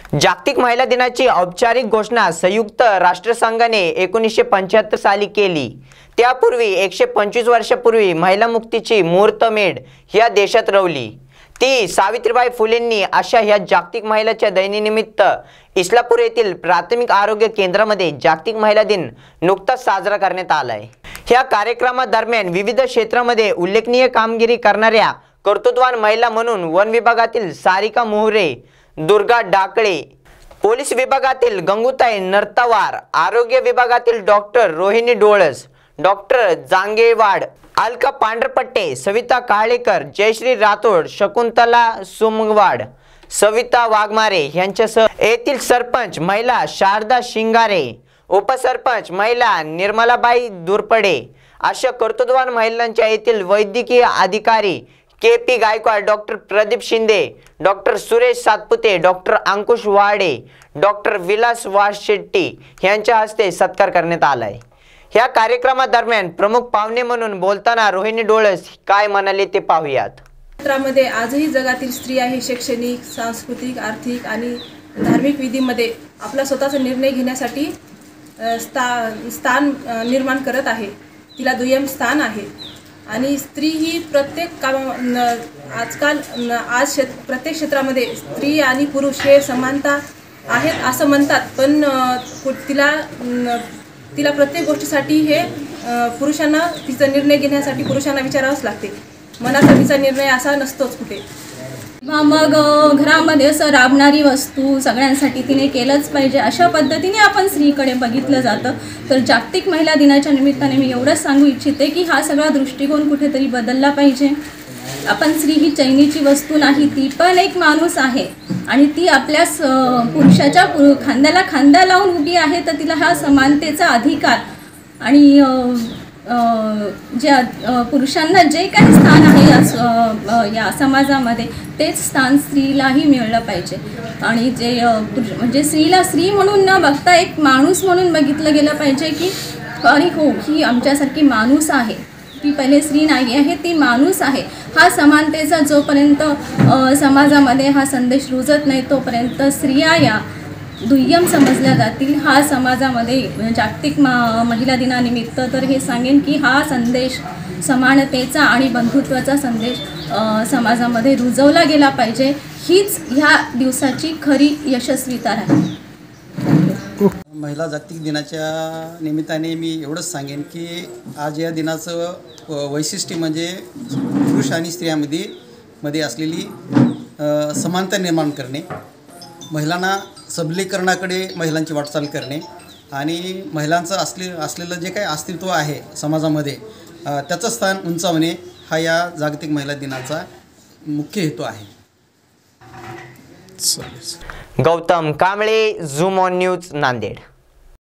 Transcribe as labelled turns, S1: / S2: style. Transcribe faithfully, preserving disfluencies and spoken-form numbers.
S1: जागतिक महिला दिनाची औपचारिक घोषणा संयुक्त राष्ट्रसंघाने एकोणीसशे पंच्याहत्तर साली केली। त्यापूर्वी एकशे पंचवीस वर्षापूर्वी महिला मुक्तीची मुहूर्तमेढ या देशात रवली। ती सावित्रीबाई फुलेंनी अशा ह्या जागतिक महिलाच्या दैनिनिमित्त इस्लापूर येथील प्राथमिक आरोग्य केंद्रामध्ये जागतिक महिला दिन नुकताच साजरा करण्यात आलाय। ह्या कार्यक्रमादरम्यान विविध क्षेत्रामध्ये उल्लेखनीय कामगिरी करणाऱ्या कर्तृत्ववान महिला म्हणून वन विभागातील सारिका मोहरे, दुर्गा डाकळे, पोलीस विभागातील गंगूताई नरतावार, आरोग्य विभागातील डॉक्टर रोहिणी डोळस, डॉक्टर जांगेवाड, अलका पांढरपट्टे, सविता काळेकर, जयश्री राठोड, शकुंतला सुमगवाड, सविता वाघमारे यांच्यासह येथील सरपंच महिला शारदा शिंगारे, उपसरपंच महिला निर्मलाबाई दुरपडे अशा कर्तृत्ववान महिलांच्या येथील वैद्यकीय अधिकारी K P Gaikwad, doctor Pradeep Shinde, doctor Suresh Satpute, doctor Ankush Wade, doctor Vilas Vashetti यांच्या हस्ते सत्कार करण्यात आलाय। या कार्यक्रमादरम्यान प्रमुख पाहुणे म्हणून बोलताना रोहिणी डोळस काय म्हणाले ते पाहूयात।
S2: क्षेत्रामध्ये आजही जगातील स्त्रिया ही शैक्षणिक, सांस्कृतिक, आर्थिक आणि धार्मिक विधीमध्ये आपला स्वतःचा निर्णय घेण्यासाठी स्था स्थान निर्माण करत आहे। तिला दुय्यम स्थान आहे आणि स्त्री ही प्रत्येक काम आजकाल आज क्षेत्र प्रत्येक क्षेत्रामध्ये स्त्री आणि पुरुष हे समानता आहेत असं म्हणतात, पण तिला तिला प्रत्येक गोष्टीसाठी हे पुरुषांना तिचा निर्णय घेण्यासाठी पुरुषांना विचारावंच लागते। मनाचा तिचा निर्णय असा नसतोच कुठे।
S3: मग घरामध्ये असं राबणारी वस्तू सगळ्यांसाठी तिने केलंच पाहिजे अशा पद्धतीने आपण स्त्रीकडे बघितलं जातं। तर जागतिक महिला दिनाच्या निमित्ताने मी एवढंच सांगू इच्छिते की हा सगळा दृष्टिकोन कुठेतरी बदलला पाहिजे। आपण स्त्री ही चैनीची वस्तू नाही, ती पण एक माणूस आहे आणि ती आपल्या पुरुषाच्या खांद्याला खांदा लावून उभी आहे। तर तिला हा समानतेचा अधिकार आणि ज्या पुरुषांना जे काही स्थान आहे या, या समाजामध्ये तेच स्थान स्त्रीलाही मिळलं पाहिजे। आणि जे म्हणजे स्त्रीला स्त्री म्हणून न बघता एक माणूस म्हणून बघितलं गेलं पाहिजे की अरे हो ही आमच्यासारखी माणूस आहे, ती पहिले स्त्री नाही आहे, ती माणूस आहे। हा समानतेचा जोपर्यंत समाजामध्ये हा संदेश रुजत नाही तोपर्यंत स्त्रिया या दुय्यम समजल्या जातील। हा समाजामध्ये जागतिक महिला दिनानिमित्त तर हे सांगेन की हा संदेश समानतेचा आणि बंधुत्वाचा संदेश समाजामध्ये रुजवला गेला पाहिजे। हीच ह्या दिवसाची खरी यशस्वीता आहे।
S4: महिला जागतिक दिनाच्या निमित्ताने मी एवढंच सांगेन की आज या दिनाचं वैशिष्ट्य म्हणजे पुरुष आणि स्त्रियांमध्ये मध्ये असलेली समानता निर्माण करणे, महिलांना सबलीकरणाकडे महिलांची वाटचाल करणे आणि महिलांचं असले असलेलं जे काही अस्तित्व आहे समाजामध्ये त्याचं स्थान उंचावणे हा या जागतिक महिला दिनाचा मुख्य हेतू आहे।
S1: Gautam Kamble, Zoom on News, Nanded.